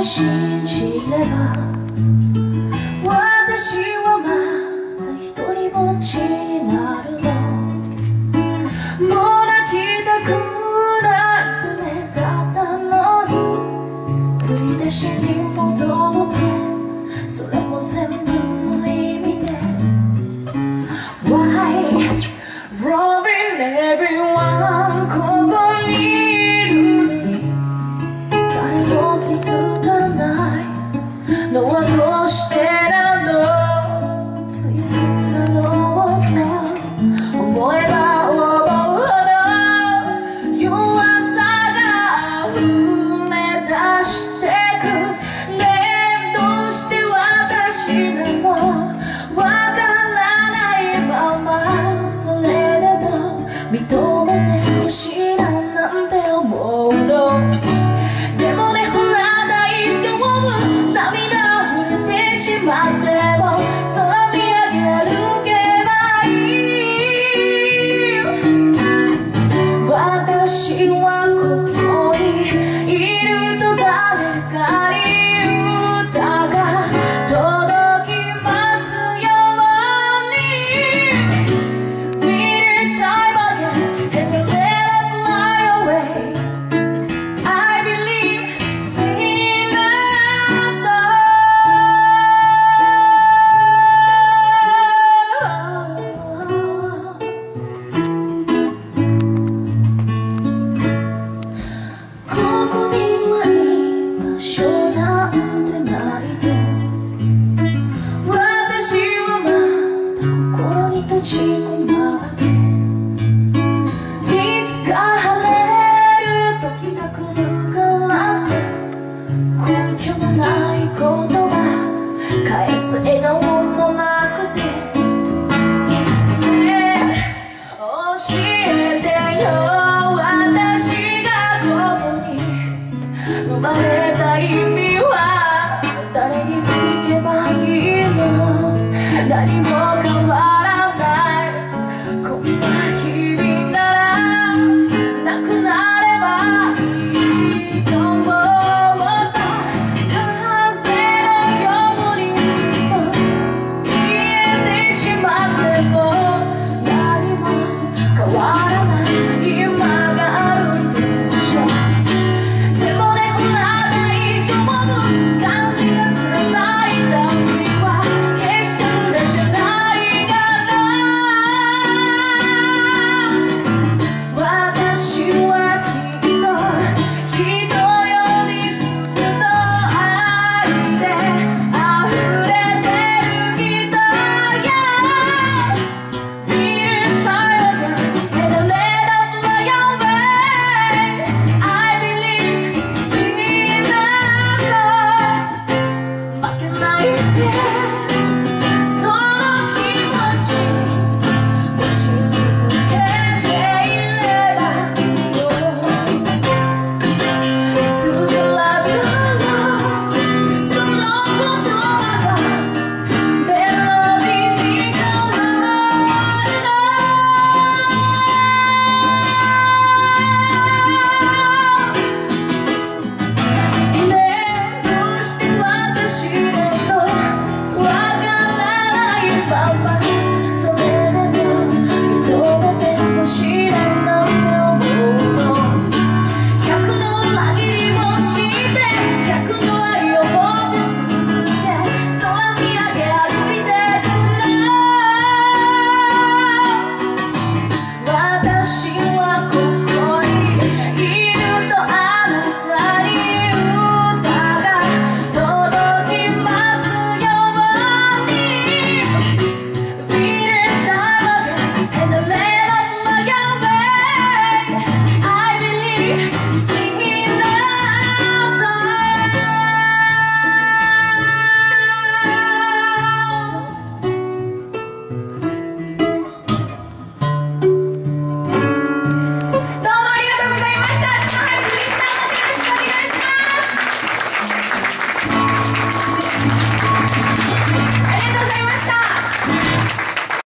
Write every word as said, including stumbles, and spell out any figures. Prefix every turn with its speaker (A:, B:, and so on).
A: 信じれば私はまた一人ぼっちになるの。もう泣きたくないと願ったのに振り出しに戻ってそれも全部無意味で Why roaring everyone ここにいるのに誰も気づかないのはどうしてなの。強くなろうと思えば思うほど弱さが溢れ出してく。ねえどうして私なのわからないままそれでも認めてほしいななんて思うの。でもねほら大丈夫涙溢れてしまっても空見上げるけばいい。私はここにいると誰かに歌が届きますように Beat time again and then let it fly away I believe singing a song ここには居場所なんてないと私はまた心に閉じ込まれいつか晴れる時が来るからって根拠のない言葉返す笑顔もなくてねえ教えてよ私がここに生まれた意味は誰に聞けばいいの。何も